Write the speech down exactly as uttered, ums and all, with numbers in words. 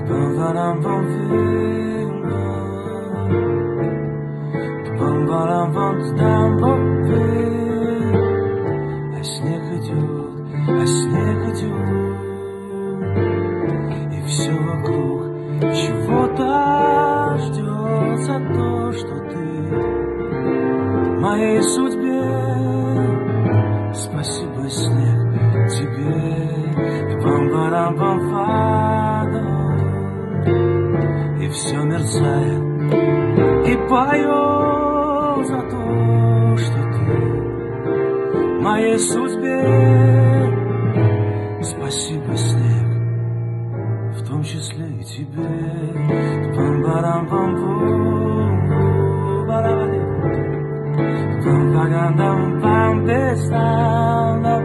А снег идет, а снег идет, и все вокруг чего-то ждет за то, что ты в моей судьбе. Спасибо, снег, тебе. И пам-парам-пам-фадом, и все мерцает и поет за то, что ты в моей судьбе. Спасибо, снег, в том числе и тебе. Пам-парам-пам-пум, пам-парам-пам-пам-пам-пам.